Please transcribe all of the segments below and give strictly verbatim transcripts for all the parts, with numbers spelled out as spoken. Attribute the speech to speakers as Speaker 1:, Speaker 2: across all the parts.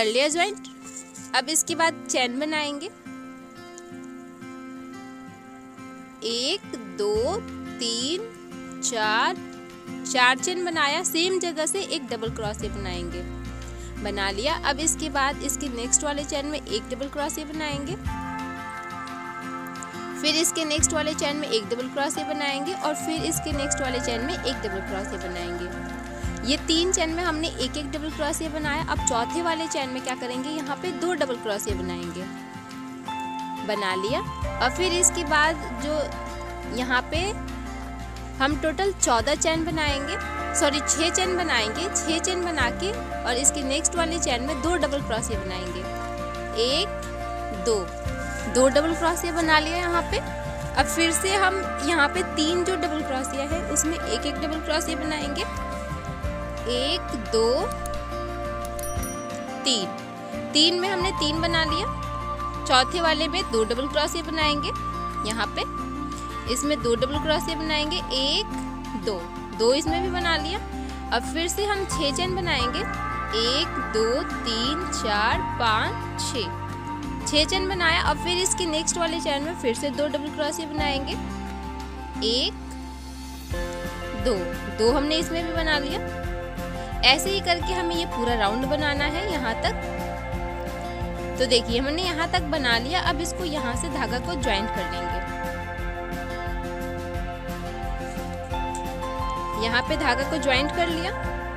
Speaker 1: लिया ज्वाइंट। अब इसके बाद चैन बनाएंगे, एक दो तीन चार, चार चेन बनाया। सेम जगह से एक डबल क्रोशिया बनाएंगे, बना लिया। अब इसके बाद इसके नेक्स्ट वाले चैन में एक डबल क्रोशिया बनाएंगे, फिर इसके नेक्स्ट वाले चैन में एक डबल क्रोशिया बनाएंगे और फिर इसके नेक्स्ट वाले चैन में एक डबल क्रोशिया बनाएंगे। ये तीन चैन में हमने एक एक डबल क्रोशिया बनाया। अब चौथे वाले चैन में क्या करेंगे, यहाँ पे दो डबल क्रोशिया बनाएंगे, बना लिया। और फिर इसके बाद जो यहाँ पे हम टोटल चौदह चैन बनाएंगे, सॉरी छह चैन बनाएंगे। छह चैन बना के और इसके नेक्स्ट वाले चैन में दो डबल क्रोशिया बनाएंगे, एक दो दो डबल क्रोशिया बना लिया यहाँ पे। अब फिर से हम यहाँ पे तीन जो डबल क्रोशिया है उसमें एक एक डबल क्रोशिया बनाएंगे, एक दो तीन। तीन में हमने तीन बना लिया। चौथे वाले में दो डबल क्रोशिया बनाएंगे, यहाँ पे इसमें दो डबल क्रोशिया बनाएंगे, एक दो दो इसमें भी बना लिया। अब फिर से हम छह चैन बनाएंगे, एक दो तीन चार पाँच छः, छह चैन बनाया। अब फिर इसके नेक्स्ट वाले चैन में फिर से दो डबल क्रोशिया बनाएंगे, एक दो दो हमने इसमें भी बना लिया। ऐसे ही करके हमें ये पूरा राउंड बनाना है यहाँ तक। तो देखिए हमने यहाँ तक बना लिया। अब इसको यहाँ से धागा को ज्वाइंट कर लेंगे। यहाँ पे धागा को ज्वाइंट कर लिया।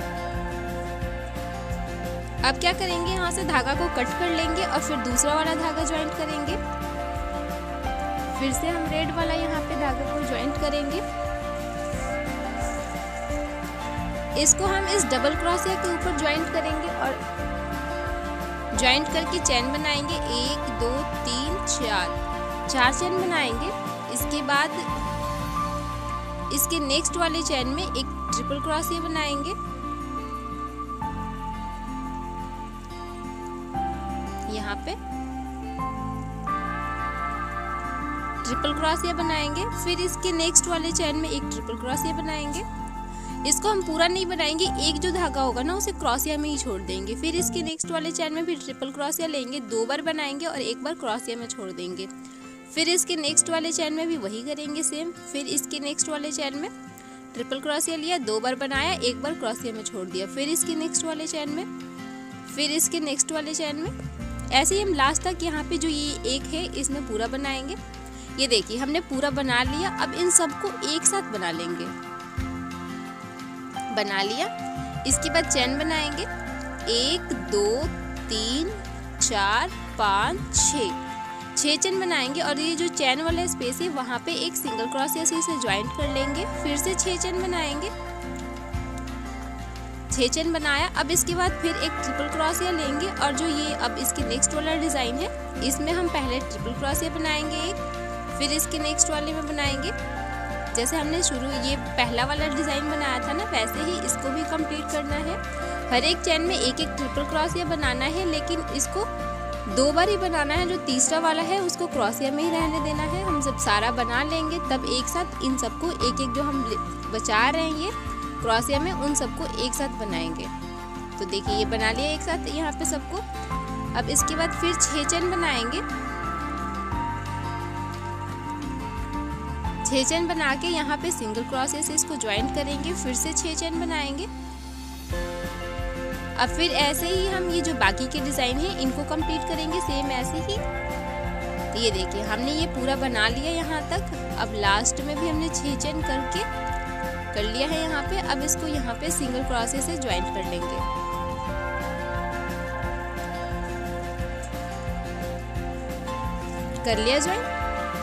Speaker 1: अब क्या करेंगे, यहाँ से धागा को कट कर लेंगे और फिर दूसरा वाला धागा ज्वाइंट करेंगे। फिर से हम रेड वाला यहाँ पे धागा को ज्वाइंट करेंगे। इसको हम इस डबल क्रोशिया के ऊपर ज्वाइंट करेंगे और ज्वाइंट करके चैन बनाएंगे, एक दो तीन चार, चार चैन बनाएंगे। इसके बाद इसके नेक्स्ट वाले चैन में एक ट्रिपल क्रोशिया बनाएंगे, यहाँ पे ट्रिपल क्रोशिया बनाएंगे। फिर इसके नेक्स्ट वाले चैन में एक ट्रिपल क्रोशिया बनाएंगे। इसको हम पूरा नहीं बनाएंगे, एक जो धागा होगा ना उसे क्रोशिया में ही छोड़ देंगे। फिर इसके नेक्स्ट वाले चैन में भी ट्रिपल क्रोशिया लेंगे, दो बार बनाएंगे और एक बार क्रोशिया में छोड़ देंगे। फिर इसके नेक्स्ट वाले चैन में भी वही करेंगे सेम। फिर इसके नेक्स्ट वाले चैन में ट्रिपल क्रोशिया लिया, दो बार बनाया, एक बार क्रोशिया में छोड़ दिया। फिर इसके नेक्स्ट वाले चैन में, फिर इसके नेक्स्ट वाले चैन में, ऐसे ही हम लास्ट तक यहाँ पे जो ये एक है इसमें पूरा बनाएंगे। ये देखिए हमने पूरा बना लिया। अब इन सबको एक साथ बना लेंगे, बना लिया। इसके बाद चैन बनाएंगे, एक दो तीन चार पाँच छः, छः चैन बनाएंगे और ये जो चैन वाला स्पेस है वहाँ पे एक सिंगल क्रोशिया से इसे ज्वाइंट कर लेंगे। फिर से छः चैन बनाएंगे, छः चैन बनाया। अब इसके बाद फिर एक ट्रिपल क्रोशिया लेंगे और जो ये अब इसके नेक्स्ट वाला डिज़ाइन है इसमें हम पहले ट्रिपल क्रोशिया बनाएंगे एक, फिर इसके नेक्स्ट वाले में बनाएंगे। जैसे हमने शुरू ये पहला वाला डिज़ाइन बनाया था ना, वैसे ही इसको भी कंप्लीट करना है। हर एक चैन में एक एक ट्रिपल क्रोशिया बनाना है, लेकिन इसको दो बार ही बनाना है। जो तीसरा वाला है उसको क्रोशिया में ही रहने देना है। हम जब सारा बना लेंगे तब एक साथ इन सबको एक एक जो हम बचा रहे हैं ये क्रोशिया में, उन सबको एक साथ बनाएंगे। तो देखिए ये बना लिया एक साथ यहाँ पे सबको। अब इसके बाद फिर छः चैन बनाएंगे, छः चैन बना के यहाँ पे सिंगल क्रोशिया से इसको ज्वाइंट करेंगे। फिर से छः चैन बनाएंगे। अब फिर ऐसे ही हम ये जो बाकी के डिज़ाइन है इनको कंप्लीट करेंगे सेम ऐसे ही। तो ये देखिए हमने ये पूरा बना लिया यहाँ तक। अब लास्ट में भी हमने छः चैन करके कर लिया है यहाँ पे। अब इसको यहाँ पे सिंगल क्रोशिया से ज्वाइंट कर लेंगे। कर लिया ज्वाइंट।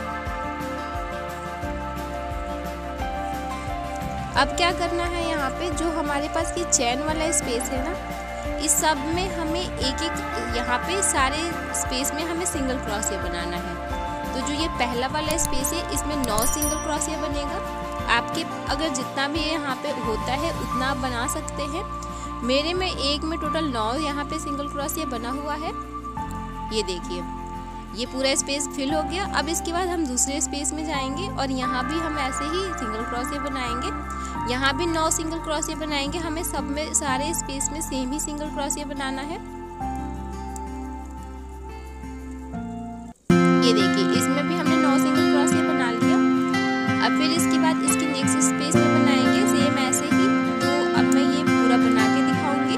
Speaker 1: अब क्या करना है, यहाँ पे जो हमारे पास ये चैन वाला स्पेस है ना, इस सब में हमें एक एक यहाँ पे सारे स्पेस में हमें सिंगल क्रोशिया बनाना है। तो जो ये पहला वाला स्पेस है इसमें नौ सिंगल क्रोशिया बनेगा। आपके अगर जितना भी यहाँ पे होता है उतना आप बना सकते हैं। मेरे में एक में टोटल नौ यहाँ पे सिंगल क्रोशिया बना हुआ है। ये देखिए ये पूरा स्पेस फिल हो गया। अब इसके बाद हम दूसरे स्पेस में जाएंगे और यहाँ भी हम ऐसे ही सिंगल क्रोशिया बनाएंगे। यहाँ भी नौ सिंगल क्रोशिया बनाएंगे। हमें सब में सारे स्पेस में सेम ही सिंगल क्रोशिया बनाना है। ये देखिए इसमें भी हमने नौ सिंगल क्रोशिया बना लिया। अब फिर इसके बाद इसके नेक्स्ट स्पेस में बनाएंगे सेम ऐसे ही। तो अब मैं ये पूरा बना के दिखाऊंगी।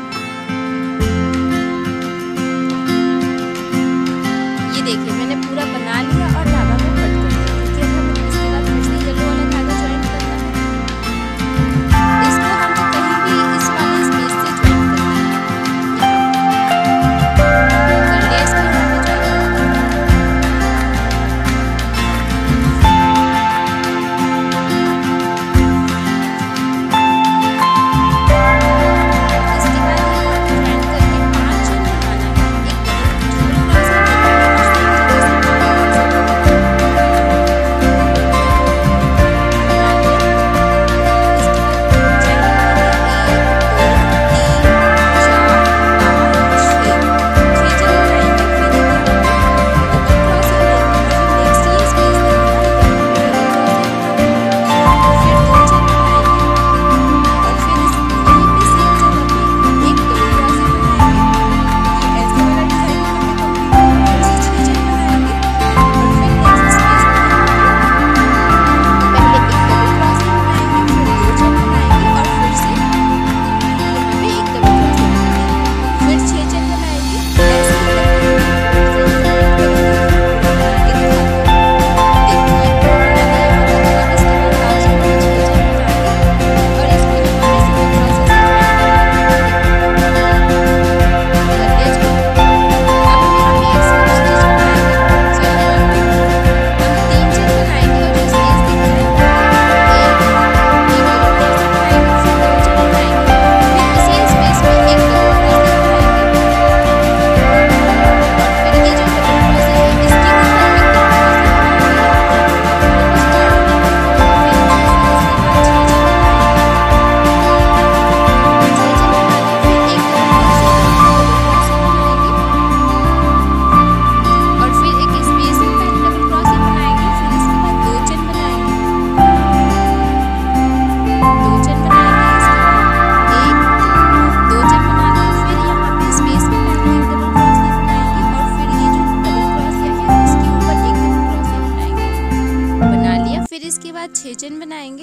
Speaker 1: ये देखिए मैंने पूरा बना लिया और धागा को कट कर दिया, क्योंकि अब हमें इसके बाद फिर से येलो वाला धागा ज्वाइन करना है। इसको हमें कहीं भी इस वाले स्पेस से ज्वाइन करना है। कर लिया इसको यहाँ पे ज्वाइन। छह चेन बनाएंगे।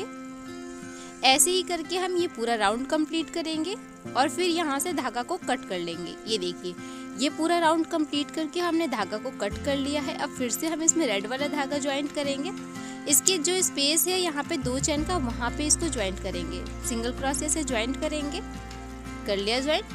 Speaker 1: ऐसे ही करके हम ये पूरा राउंड कंप्लीट करेंगे और फिर यहाँ से धागा को कट कर लेंगे। ये देखिए ये पूरा राउंड कंप्लीट करके हमने धागा को कट कर लिया है। अब फिर से हम इसमें रेड वाला धागा ज्वाइंट करेंगे। इसके जो स्पेस है यहाँ पे दो चेन का, वहाँ पे इसको ज्वाइंट करेंगे, सिंगल क्रोशिया से ज्वाइंट करेंगे। कर लिया ज्वाइंट।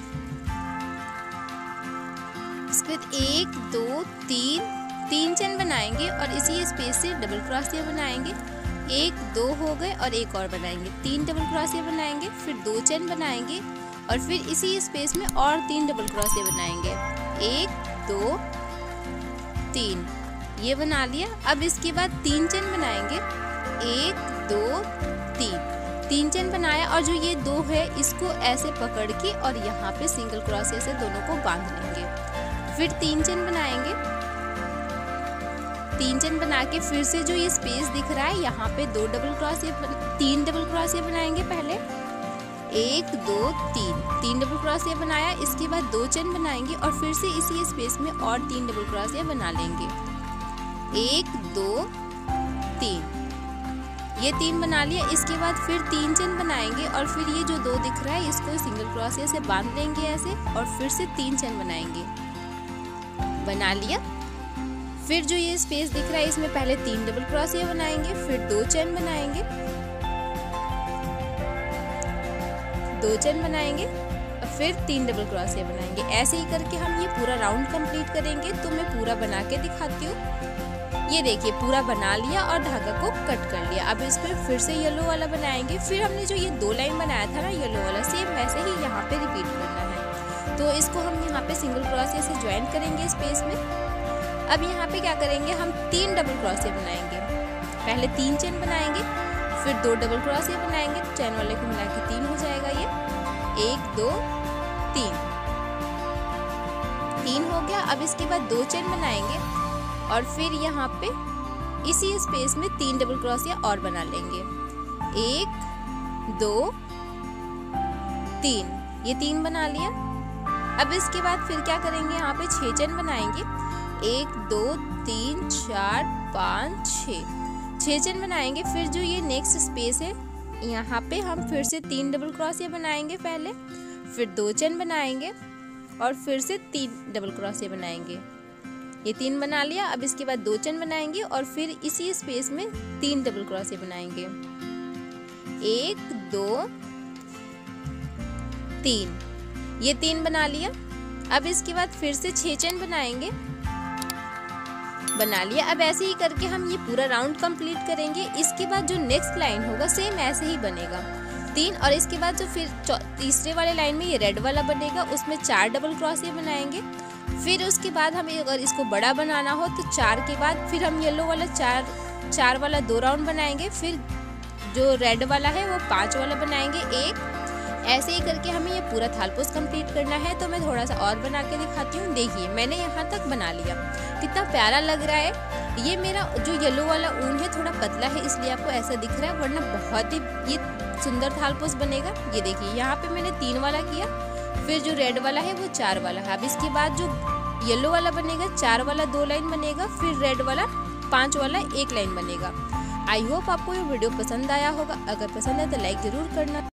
Speaker 1: इसके बाद एक दो तीन तीन चेन बनाएंगे और इसी स्पेस से डबल क्रोशिया बनाएंगे। एक दो हो गए और एक और बनाएंगे, तीन डबल क्रोशिया बनाएंगे, फिर दो चेन बनाएंगे और फिर इसी स्पेस में और तीन डबल क्रोशिया बनाएंगे। एक दो तीन, ये बना लिया। अब इसके बाद तीन चेन बनाएंगे, एक दो तीन, तीन चेन बनाया और जो ये दो है इसको ऐसे पकड़ के और यहाँ पे सिंगल क्रोशिया से दोनों को बांध लेंगे। फिर तीन चेन बनाएंगे, तीन चेन बना के फिर से जो ये स्पेस दिख रहा है यहाँ पे दो डबल क्रोशिया, तीन डबल क्रोशिया बनाएंगे। पहले एक दो तीन, तीन डबल क्रोशिया बनाया। इसके बाद दो चेन बनाएंगे और फिर से इसी स्पेस में और तीन डबल क्रोशिया बना लेंगे। एक दो तीन, ये तीन बना लिया। इसके बाद फिर तीन चेन बनाएंगे और फिर ये जो दो दिख रहा है इसको सिंगल क्रोशिया से बांध लेंगे ऐसे और फिर से तीन चेन बनाएंगे। बना लिया। फिर जो ये स्पेस दिख रहा है इसमें पहले तीन डबल क्रोशिया बनाएंगे, फिर दो चेन बनाएंगे, दो चेन बनाएंगे और फिर तीन डबल क्रोशिया बनाएंगे। ऐसे ही करके हम ये पूरा राउंड कंप्लीट करेंगे। तो मैं पूरा बना के दिखाती हूँ। ये देखिए पूरा बना लिया और धागा को कट कर लिया। अब इस पर फिर से येलो वाला बनाएंगे। फिर हमने जो ये दो लाइन बनाया था ना येलो वाला, सेम वैसे ही यहाँ पे रिपीट करना है। तो इसको हम यहाँ पे सिंगल क्रोशिया से ज्वाइन करेंगे स्पेस में। अब यहाँ पे क्या करेंगे, हम तीन डबल क्रोशिया बनाएंगे। पहले तीन चेन बनाएंगे, फिर दो डबल क्रोशिया बनाएंगे। चेन वाले को मिला के तीन हो जाएगा। ये एक दो तीन, तीन हो गया। अब इसके बाद दो चेन बनाएंगे और फिर यहाँ पे इसी स्पेस में तीन डबल क्रोशिया और बना लेंगे। एक दो तीन, ये तीन बना लिया। अब इसके बाद फिर क्या करेंगे, यहाँ पे छह चेन बनाएंगे। एक दो तीन चार पाँच छः छः चेन बनाएंगे। फिर जो ये नेक्स्ट स्पेस है यहाँ पे हम फिर से तीन डबल क्रोशिया बनाएंगे पहले, फिर दो चेन बनाएंगे और फिर से तीन डबल क्रोशिया बनाएंगे। ये तीन बना लिया। अब इसके बाद दो चेन बनाएंगे और फिर इसी स्पेस में तीन डबल क्रोशिया बनाएंगे। एक दो तीन, ये तीन बना लिया। अब इसके बाद फिर से छह चेन बनाएंगे, बना लिया। अब ऐसे ही करके हम ये पूरा राउंड कंप्लीट करेंगे। इसके बाद जो नेक्स्ट लाइन होगा सेम ऐसे ही बनेगा तीन, और इसके बाद जो फिर तीसरे वाले लाइन में ये रेड वाला बनेगा, उसमें चार डबल क्रोशिया बनाएंगे। फिर उसके बाद हमें अगर इसको बड़ा बनाना हो तो चार के बाद फिर हम येलो वाला चार चार वाला दो राउंड बनाएंगे। फिर जो रेड वाला है वो पांच वाला बनाएंगे एक। ऐसे ही करके हमें ये पूरा थालपोस कंप्लीट करना है। तो मैं थोड़ा सा और बना के दिखाती हूँ। देखिए मैंने यहाँ तक बना लिया, कितना प्यारा लग रहा है। ये मेरा जो येलो वाला ऊन है थोड़ा पतला है इसलिए आपको ऐसा दिख रहा है, वरना बहुत ही ये सुंदर थालपोस बनेगा। ये देखिए यहाँ पे मैंने तीन वाला किया, फिर जो रेड वाला है वो चार वाला है। अब इसके बाद जो येलो वाला बनेगा चार वाला दो लाइन बनेगा, फिर रेड वाला पाँच वाला एक लाइन बनेगा। आई होप आपको ये वीडियो पसंद आया होगा। अगर पसंद है तो लाइक ज़रूर करना।